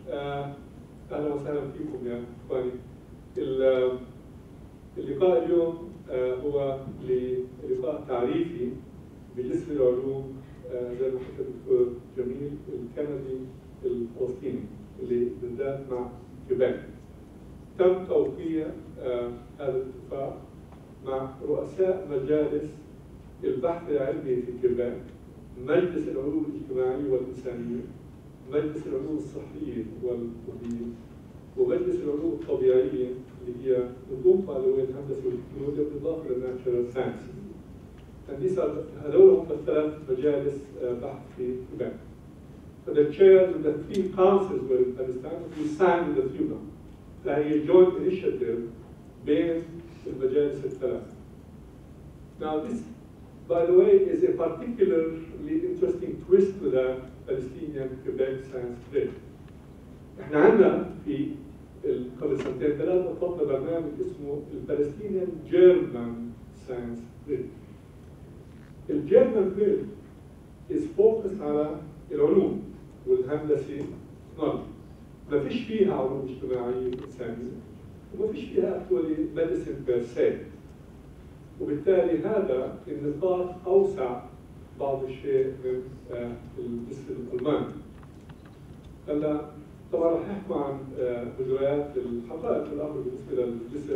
أهلا وسهلا فيكم يا إخواني. اللقاء اليوم هو لقاء تعريفي بجسر العلوم زي ما حكى الدكتور جميل الكندي الفلسطيني اللي بالذات مع كيباك. تم توقيع هذا الاتفاق مع رؤساء مجالس البحث العلمي في كيباك، مجلس العلوم الاجتماعية والإنسانية، مجلس العلوم الصحية والطبية، ومجلس العلوم الطبيعية اللي هي تضم علوية الهندسة والتكنولوجيا بالإضافة للناتشرال ساينسز. هذول هم الثلاث مجالس بحث في كيباك. The chairs of the three councils were in Palestine, we signed the three of them. فهي joint initiative بين المجالس الثلاث. Now this, by the way, is a particularly interesting twist to the Palestinian Quebec Science Bridge. احنا عندنا في قبل سنتين ثلاثة طلبنا برنامج اسمه Palestinian German Science Bridge. German Bridge is focused على العلوم والهندسة نظري. ما فيش فيها علوم اجتماعية وإنسانية، وما فيش فيها actually medicine per se. وبالتالي هذا النطاق أوسع بعض الشيء من الجسر الألماني. هلا طبعا رح نحكي عن مجريات الحقائق الأمر بالنسبة للجسر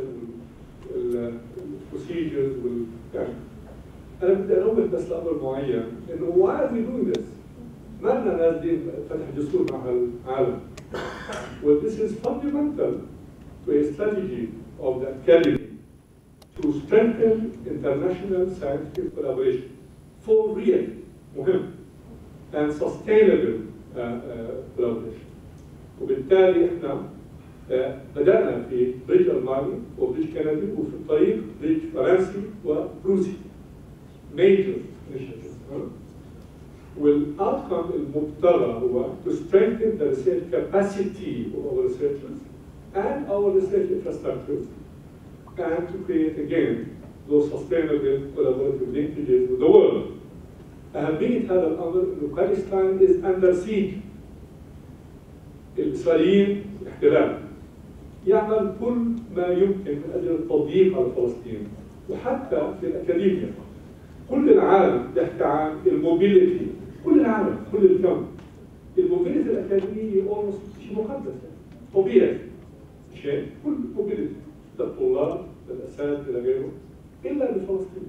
والبروسيجرز يعني. أنا بدي أنوه بس لأمر معين إنه why are we doing this؟ ما لنا نازلين فتح جسور مع العالم. Well, this is fundamental to a strategy of the Academy to strengthen international scientific collaboration for real, مهم, and sustainable collaboration. وبالتالي احنا بدأنا في بريدج ألماني وبريدج كندي وفي الطريق بريدج فرنسي وروسي. Major initiatives. والoutcome المبتغى هو to strengthen the research capacity of our researchers and our research infrastructures, and to create again those sustainable collaborative linkages with the world. أهمية هذا الأمر إنه Palestine is under siege. الإسرائيليين احتلال يعمل كل ما يمكن من أجل التضييق على فلسطين، وحتى في الأكاديميا كل العالم يحكي عن الموبيليتي، كل العالم كل الكون. الموبيليتي الأكاديمية شيء مقدس طبيعي، شيء كل موبيليتي للطلاب للأساتذة إلى غيره إلا لفلسطين.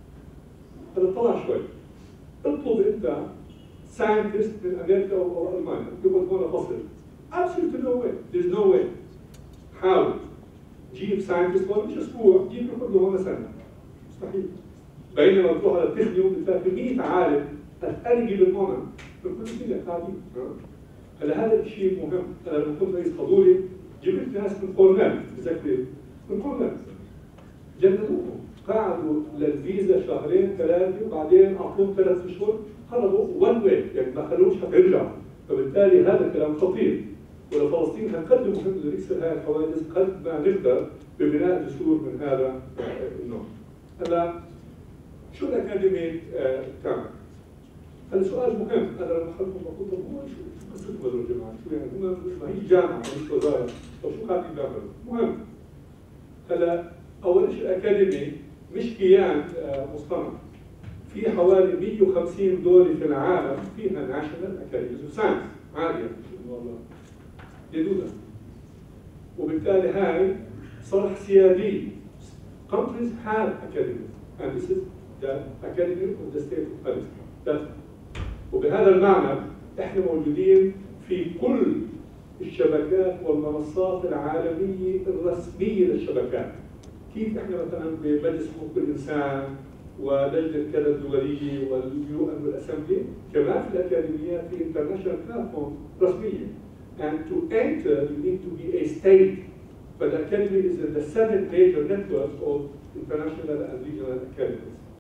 هذا طلع شوي. اطلب أنت ساينتست من أمريكا أو ألمانيا يقول هون فصل. Absolutely no way. There's no way. حاول جيب ساينتست هون مش أسبوع، جيب ياخذ له هون سنة. مستحيل. بينما تروح على التكنيوم بتلاقي 100 عالم أتأنجي بالمعنى من كل الدنيا قاعدين. هلا هذا الشيء مهم. أنا لما كنت رئيس حضوري جبت ناس من كورنيل، بذكر من كورنيل. جننوهم، قعدوا للفيزا شهرين ثلاثة وبعدين أعطوهم 3 أشهر، خرجوا ون واي، يعني ما خلوش حتى يرجعوا. فبالتالي هذا كلام خطير. ولفلسطين هنقدم مهم لنكسر هاي الحوادث قد ما نقدر ببناء جسور من هذا النوع. هلا شو الأكاديمي تعمل؟ هذا سؤال مهم. أنا لما خلفهم بقول طب هو شو قصتهم هذول الجماعة؟ شو يعني هم ما هي جامعة مش وزارة، طب شو قاعدين بيعملوا؟ مهم. هلا أول شيء الأكاديمي مش كيان مصطنع. في حوالي 150 دولة في العالم فيها ناشونال أكاديميز اوف ساينس عادية والله يدونا. وبالتالي هاي صرح سيادي. Countries have academies and this is the Academy of the State of Palestine. وبهذا المعنى احنا موجودين في كل الشبكات والمنصات العالمية الرسمية للشبكات. كيف احنا مثلا بمجلس حقوق الإنسان ولجنة كذا الدولية واليو ان والاسمبلي، كمان في الأكاديميات في international platform رسمية. And to enter you need to be a state. But the Academy is in the 7 major networks of international and regional academies.